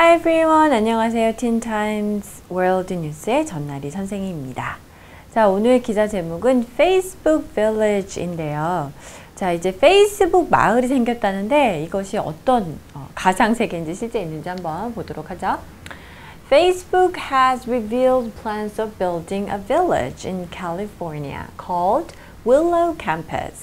Hi everyone. 안녕하세요. Teen Times World News의 전나리 선생님입니다. 자, 오늘 기사 제목은 Facebook Village인데요. 자, 이제 페이스북 마을이 생겼다는데 이것이 어떤 가상세계인지 실제 있는지 한번 보도록 하죠. Facebook has revealed plans of building a village in California called Willow Campus.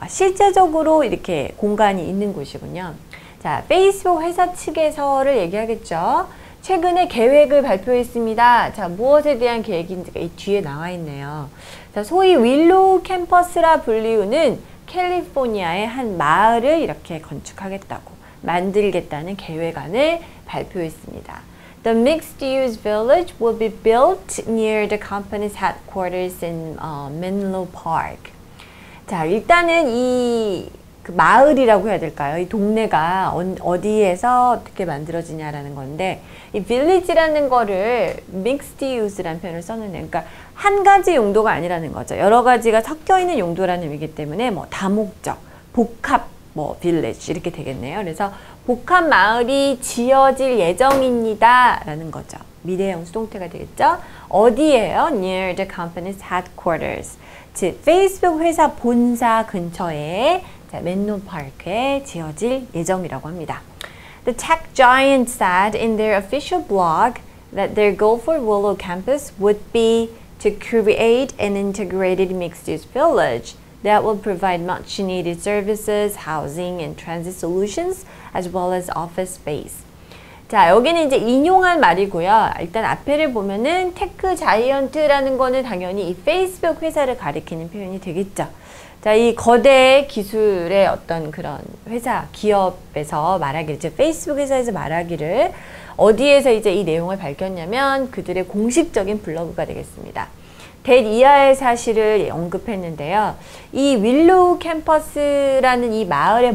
실제적으로 이렇게 공간이 있는 곳이군요. 자, 페이스북 회사 측에서를 얘기하겠죠. 최근에 계획을 발표했습니다. 자, 무엇에 대한 계획인지가 이 뒤에 나와 있네요. 자, 소위 윌로우 캠퍼스라 불리우는 캘리포니아의 한 마을을 이렇게 건축하겠다고 만들겠다는 계획안을 발표했습니다. The mixed-use village will be built near the company's headquarters in Menlo Park. 자, 일단은 이 마을이라고 해야 될까요? 이 동네가 어디에서 어떻게 만들어지냐라는 건데, 이 village라는 거를 mixed use라는 표현을 썼는데, 그러니까 한 가지 용도가 아니라는 거죠. 여러 가지가 섞여 있는 용도라는 의미이기 때문에 뭐 다목적, 복합 village 이렇게 되겠네요. 그래서 복합 마을이 지어질 예정입니다 라는 거죠. 미래형 수동태가 되겠죠. 어디예요? Near the company's headquarters. 즉 페이스북 회사 본사 근처에 맨로 파크에 지어질 예정이라고 합니다. The tech giant said in their official blog that their goal for Willow Campus would be to create an integrated mixed-use village that will provide much-needed services, housing, and transit solutions, as well as office space. 자, 여기는 이제 인용한 말이고요. 일단 앞에를 보면은 테크 자이언트라는 거는 당연히 이 페이스북 회사를 가리키는 표현이 되겠죠. 자, 이 거대 기술의 어떤 그런 회사, 기업에서 말하기를, 즉 페이스북 회사에서 말하기를 어디에서 이제 이 내용을 밝혔냐면 그들의 공식적인 블로그가 되겠습니다. 이하의 사실을 언급했는데요. 이 윌로우 캠퍼스라는 이 마을의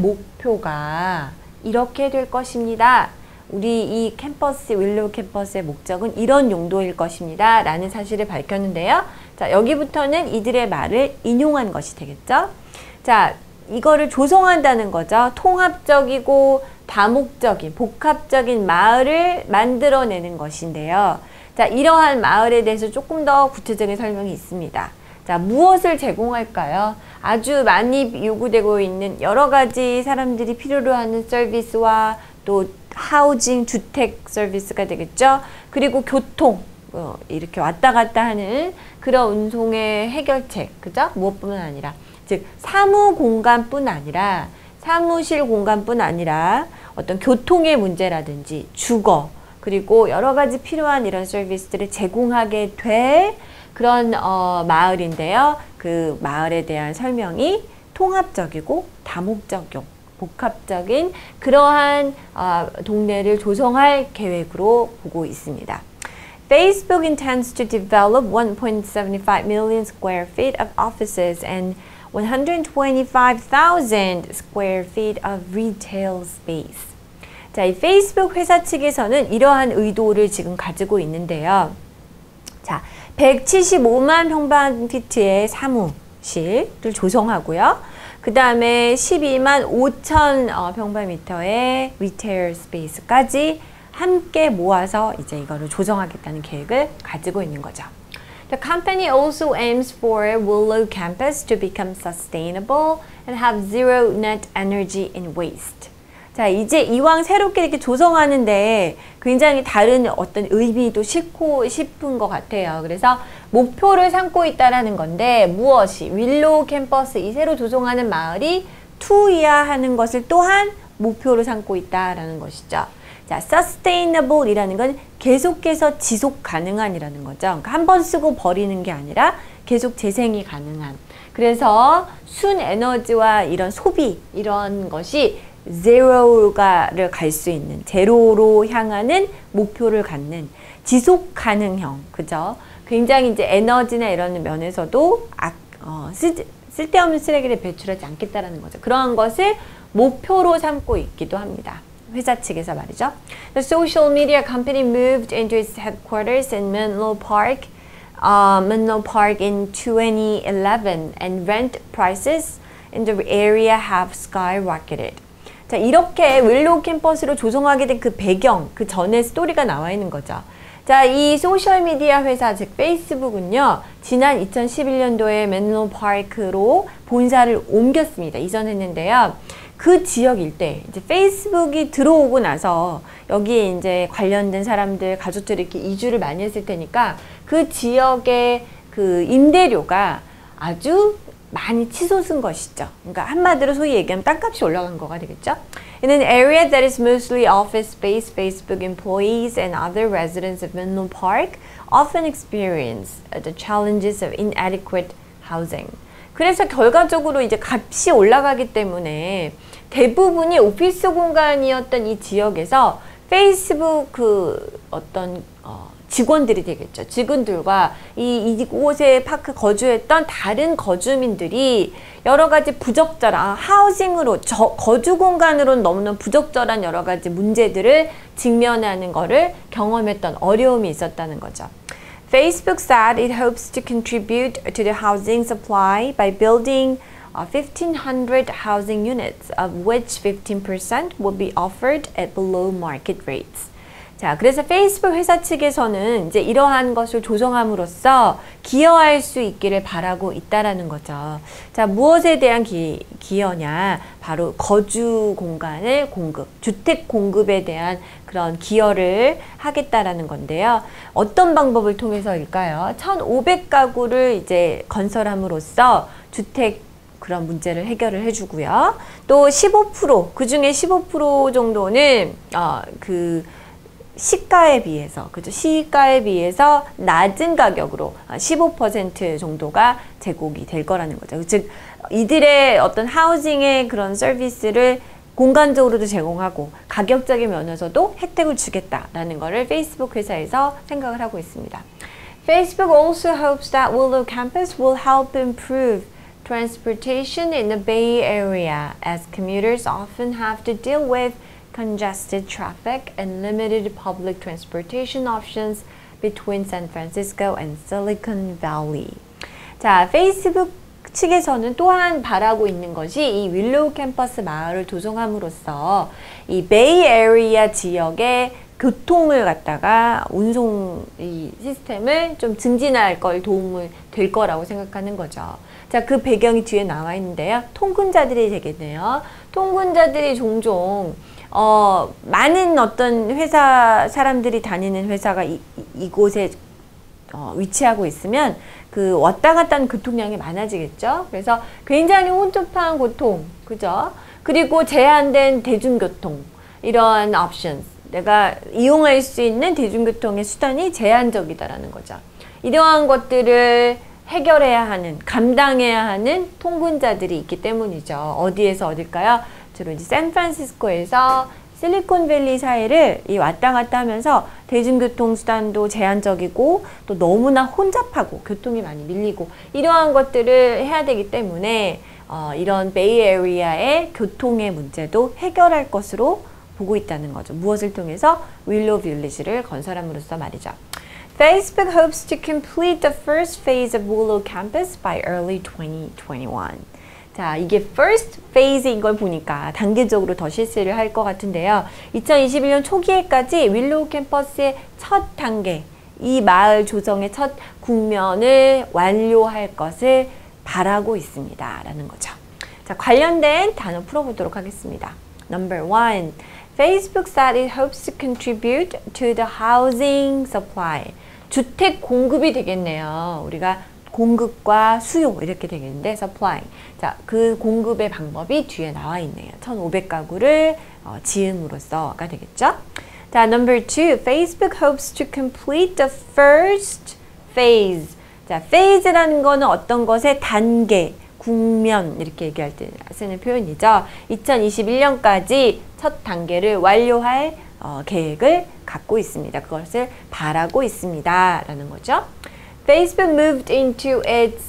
목표가 이렇게 될 것입니다. 우리 이 캠퍼스, 윌로우 캠퍼스의 목적은 이런 용도일 것입니다. 라는 사실을 밝혔는데요. 자, 여기부터는 이들의 말을 인용한 것이 되겠죠. 자, 이거를 조성한다는 거죠. 통합적이고 다목적인, 복합적인 마을을 만들어내는 것인데요. 자, 이러한 마을에 대해서 조금 더 구체적인 설명이 있습니다. 자, 무엇을 제공할까요? 아주 많이 요구되고 있는 여러 가지 사람들이 필요로 하는 서비스와 또 하우징, 주택 서비스가 되겠죠. 그리고 교통, 이렇게 왔다 갔다 하는 그런 운송의 해결책, 그죠? 무엇뿐만 아니라, 즉 사무 공간뿐 아니라, 사무실 공간뿐 아니라 어떤 교통의 문제라든지 주거, 그리고 여러 가지 필요한 이런 서비스들을 제공하게 될 그런 마을인데요. 그 마을에 대한 설명이 통합적이고 다목적이고 복합적인 그러한 동네를 조성할 계획으로 보고 있습니다. Facebook intends to develop 1.75 million square feet of offices and 125,000 square feet of retail space. 자, 이 페이스북 회사 측에서는 이러한 의도를 지금 가지고 있는데요. 자, 175만 평방피트의 사무실을 조성하고요. 그 다음에 12만 5천 평방미터의 리테일 스페이스까지 함께 모아서 이제 이거를 조성하겠다는 계획을 가지고 있는 거죠. The company also aims for Willow Campus to become sustainable and have zero net energy and waste. 자, 이제 이왕 새롭게 이렇게 조성하는데 굉장히 다른 어떤 의미도 싣고 싶은 것 같아요. 그래서 목표를 삼고 있다라는 건데 무엇이? 윌로우 캠퍼스, 이 새로 조성하는 마을이 투이하는 것을 또한 목표로 삼고 있다라는 것이죠. 자, sustainable 이라는 건 계속해서 지속 가능한이라는 거죠. 그러니까 한 번 쓰고 버리는 게 아니라 계속 재생이 가능한. 그래서 순에너지와 이런 소비, 이런 것이 제로를 갈 수 있는, 제로로 향하는 목표를 갖는 지속 가능형, 그죠? 굉장히 이제 에너지나 이런 면에서도 쓸데없는 쓰레기를 배출하지 않겠다라는 거죠. 그러한 것을 목표로 삼고 있기도 합니다. 회사 측에서 말이죠. The social media company moved into its headquarters in Menlo Park in 2011 and rent prices in the area have skyrocketed. 자, 이렇게 윌로우 캠퍼스로 조성하게 된 그 배경, 그 전에 스토리가 나와 있는 거죠. 자, 이 소셜미디어 회사, 즉 페이스북은요, 지난 2011년도에 맨로 파크로 본사를 옮겼습니다. 이전했는데요. 그 지역 일대, 이제 페이스북이 들어오고 나서 여기에 이제 관련된 사람들, 가족들이 이렇게 이주를 많이 했을 테니까 그 지역의 그 임대료가 아주 많이 치솟은 것이죠. 그러니까 한마디로 소위 얘기하면 땅값이 올라간 거가 되겠죠. In an area that is mostly office space, Facebook employees and other residents of Menlo Park often experience the challenges of inadequate housing. 그래서 결과적으로 이제 값이 올라가기 때문에 대부분이 오피스 공간이었던 이 지역에서 페이스북 그 어떤 직원들이 되겠죠. 직원들과 이곳에 파크 거주했던 다른 거주민들이 여러 가지 부적절한 하우징으로 거주 공간으로는 너무나 부적절한 여러 가지 문제들을 직면하는 거를 경험했던 어려움이 있었다는 거죠. Facebook said it hopes to contribute to the housing supply by building 1,500 housing units, of which 15% will be offered at below market rates. 자, 그래서 페이스북 회사 측에서는 이제 이러한 것을 조성함으로써 기여할 수 있기를 바라고 있다라는 거죠. 자, 무엇에 대한 기여냐? 바로 거주 공간을 공급, 주택 공급에 대한 그런 기여를 하겠다라는 건데요. 어떤 방법을 통해서일까요? 1,500가구를 이제 건설함으로써 주택 그런 문제를 해결을 해주고요. 또 15%, 그 중에 15% 정도는 그 시가에 비해서, 그죠? 시가에 비해서 낮은 가격으로 15% 정도가 제공이 될 거라는 거죠. 즉, 이들의 어떤 하우징의 그런 서비스를 공간적으로도 제공하고 가격적인 면에서도 혜택을 주겠다라는 거를 페이스북 회사에서 생각을 하고 있습니다. Facebook also hopes that Willow Campus will help improve transportation in the Bay Area as commuters often have to deal with congested traffic and limited public transportation options between San Francisco and Silicon Valley. 자, 페이스북 측에서는 또한 바라고 있는 것이 이 윌로우 캠퍼스 마을을 조성함으로써 이 베이 에리아 지역의 교통을 갖다가 운송 이 시스템을 좀 증진할 걸 도움을 될 거라고 생각하는 거죠. 자, 그 배경이 뒤에 나와 있는데요. 통근자들이 되겠네요. 통근자들이 종종 많은 어떤 회사 사람들이 다니는 회사가 이곳에 위치하고 있으면 그 왔다 갔다 하는 교통량이 많아지겠죠. 그래서 굉장히 혼잡한 교통, 그죠? 그리고 제한된 대중교통, 이러한 옵션, 내가 이용할 수 있는 대중교통의 수단이 제한적이다라는 거죠. 이러한 것들을 해결해야 하는, 감당해야 하는 통근자들이 있기 때문이죠. 어디에서 어딜까요? 주로 이제 샌프란시스코에서 실리콘밸리 사이를 이 왔다 갔다 하면서 대중교통 수단도 제한적이고 또 너무나 혼잡하고 교통이 많이 밀리고 이러한 것들을 해야 되기 때문에 이런 베이 에리아의 교통의 문제도 해결할 것으로 보고 있다는 거죠. 무엇을 통해서? 윌로우 빌리지를 건설함으로써 말이죠. Facebook hopes to complete the first phase of Willow Campus by early 2021. 자, 이게 first phase인 걸 보니까 단계적으로 더 실시를 할 것 같은데요. 2021년 초기에까지 윌로우 캠퍼스의 첫 단계, 이 마을 조성의 첫 국면을 완료할 것을 바라고 있습니다. 라는 거죠. 자, 관련된 단어 풀어보도록 하겠습니다. Number 1. Facebook said it hopes to contribute to the housing supply. 주택 공급이 되겠네요. 우리가 공급과 수요 이렇게 되겠는데 supply. 자, 그 공급의 방법이 뒤에 나와 있네요. 1,500가구를 지음으로써가 되겠죠. 자, number 2. Facebook hopes to complete the first phase. 자, phase라는 거는 어떤 것의 단계, 국면 이렇게 얘기할 때 쓰는 표현이죠. 2021년까지 첫 단계를 완료할 계획을 갖고 있습니다. 그것을 바라고 있습니다. 라는 거죠. Facebook moved into its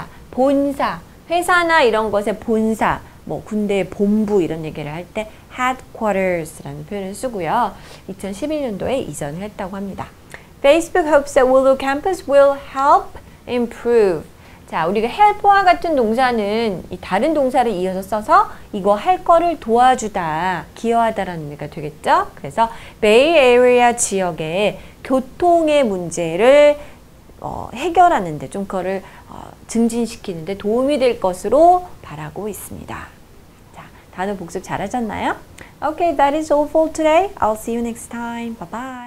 본사, 회사나 이런 것의 본사, 뭐 군대의 본부 이런 얘기를 할 때 headquarters라는 표현을 쓰고요. 2011년도에 이전을 했다고 합니다. Facebook hopes that Willow Campus will help improve. 자, 우리가 help와 같은 동사는 이 다른 동사를 이어서 써서 이거 할 거를 도와주다, 기여하다라는 의미가 되겠죠? 그래서 베이 에리아 지역의 교통의 문제를 해결하는데 좀 그거를 증진시키는데 도움이 될 것으로 바라고 있습니다. 자, 단어 복습 잘하셨나요? Okay, that is all for today. I'll see you next time. Bye bye.